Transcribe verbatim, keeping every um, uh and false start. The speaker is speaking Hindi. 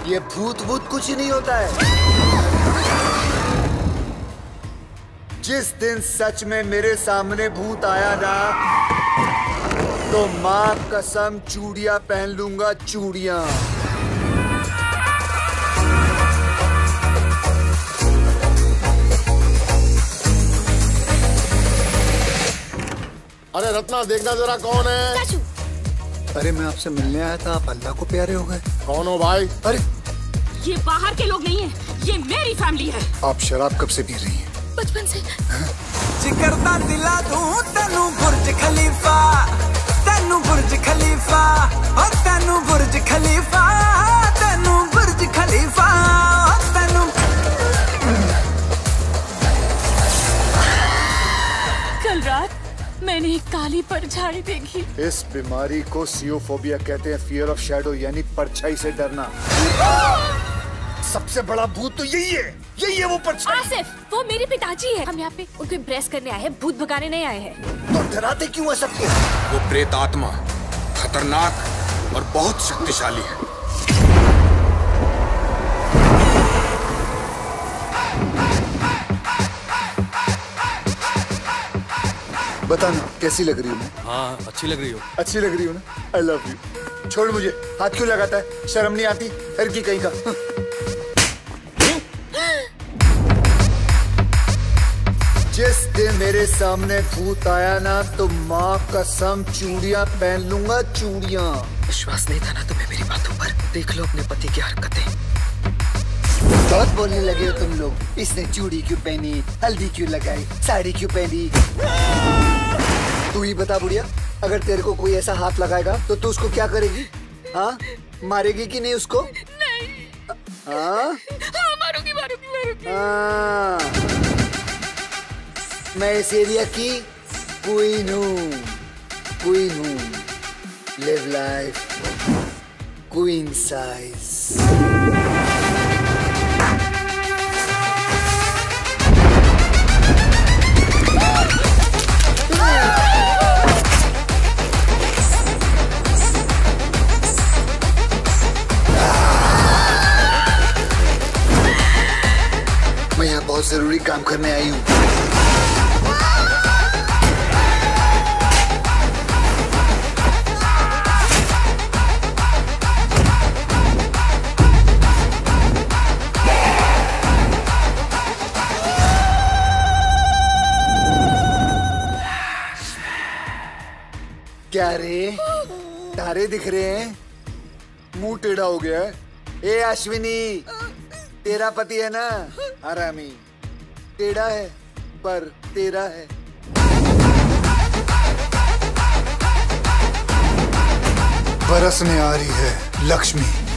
ये भूत भूत कुछ ही नहीं होता है। जिस दिन सच में मेरे सामने भूत आया ना, तो माँ कसम चूड़ियां पहन लूंगा, चूड़ियां। अरे रत्ना, देखना जरा कौन है। अरे मैं आपसे मिलने आया था, आप अल्लाह को प्यारे हो गए। कौन हो भाई? अरे ये बाहर के लोग नहीं है, ये मेरी फैमिली है। आप शराब कब से पी रही हैं? बचपन से। जिगरदा दिला दूं तेनू बुर्ज खलीफा, तेनू बुर्ज खलीफा, और तेनू बुर्ज खलीफा, तेनू बुर्ज खलीफा, तेनू। कल रात मैंने एक काली परछाई देखी। इस बीमारी को सियोफोबिया कहते हैं, फियर ऑफ शैडो, यानी परछाई से डरना। सबसे बड़ा भूत तो यही है, यही है वो परछाई। आसिफ, वो मेरे पिताजी है। हम यहाँ पे उनको इम्प्रेस करने आए हैं, भूत भगाने नहीं आए हैं। तो डराते क्यों है सबको? वो प्रेत आत्मा खतरनाक और बहुत शक्तिशाली है। बताना कैसी लग रही हूँ? हाँ, अच्छी लग रही हो। अच्छी लग रही हूँ ना? I love you. छोड़ मुझे, हाथ क्यों लगाता है? शर्म नहीं आती? हर की कहीं का। जिस दिन मेरे सामने भूत आया ना, तो माँ कसम चूड़ियां पहन लूंगा, चूड़ियां। विश्वास नहीं था ना तुम्हें मेरी बातों पर? देख लो अपने पति की हरकतें। बहुत बोलने लगे हो तुम लोग। इसने चूड़ी क्यों पहनी, हल्दी क्यों लगाई, साड़ी क्यों पहनी? तू ही बता बुढ़िया, अगर तेरे को कोई ऐसा हाथ लगाएगा तो तू उसको क्या करेगी? हाँ, मारेगी कि नहीं उसको? नहीं। हाँ? हाँ, मारूंगी, मारूंगी, मारूंगी। हाँ। मैं इस एरिया की क्वीन हूँ, क्वीन हूँ। Live life queen size. मैं यहाँ बहुत जरूरी काम करने आई हूँ। क्या रे, तारे दिख रहे हैं? मुंह टेढ़ा हो गया है। ए अश्विनी, तेरा पति है ना हरामी, टेढ़ा है पर तेरा है। बरसने आ रही है लक्ष्मी।